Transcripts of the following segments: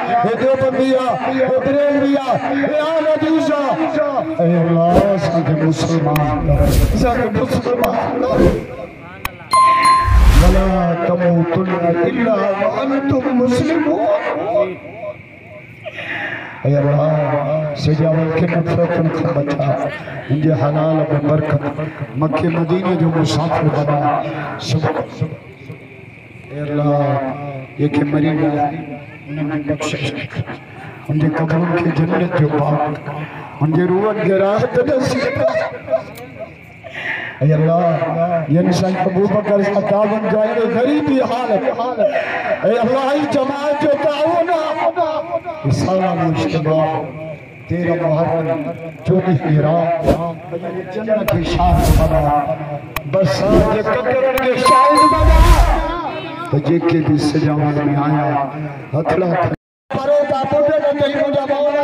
اے دیوبندیا اے بریلویا اے آل حدیثہ اے اللہ ساکے مسلمان ساکے مسلمان ولا تموتن الا وانتم مسلمون اے اللہ سجاول کے نفرتن کو بچا انجھے حلال میں برکت مکہ مدینہ جو مسافر بنا سب اے اللہ یہ کہ مریض انہیں بخشش انجھے قبروں کی جنت جو پاک انجھے روحن کے راحت نصیب اے اللہ یہ نشان ابو بکر اتاون جائے غریبی حالت اے اللہ ہی جماعت جو تعاونہ سارا مجتبہ تیرا محرم چوبی حرام جنت کی شاہد بنا بس آج قدرن کے شاہد بنا تجھے کے بھی سجاوان میں آیا ہتھڑا پرو کا پوٹے میں کہیں مجھا مولا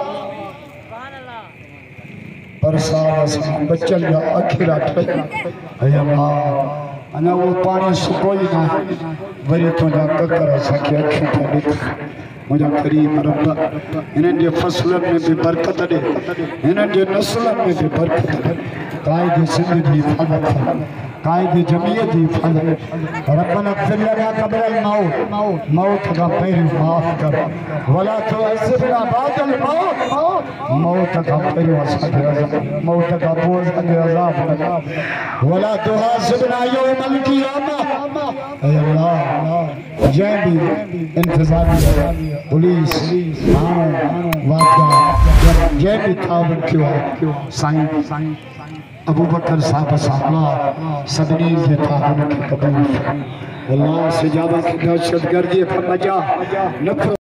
پرسال اسمان بچل یا اکھیرا ٹھائی اے اللہ انا وہ پانی سکوئی نہ وری تو جا ککر ایسا کی اکھیں تھا دیکھا مجھا کریم رب انہیں جو فصلن میں بھی برکت دے انہیں جو نسلن میں بھی برکت دے قائد زندگی حفاظت قائد جمعیت حفاظت ربنا اغفر لنا قبل الموت موت کا پہلے معاف کر ولا تعذبنا بعد الموت موت کا پہلے عذاب موت کا بوجھ عذاب ولا تحاسبنا یوم القیامہ اے اللہ جائیں بھی انتظامی پولیس واقعہ جائیں بھی تعاون کیوں سائن ابو بکر صاحب صاحبہ سبنی سے تعاون کی قبول اللہ سجابہ کی دہشت گردی پر مجا نکھر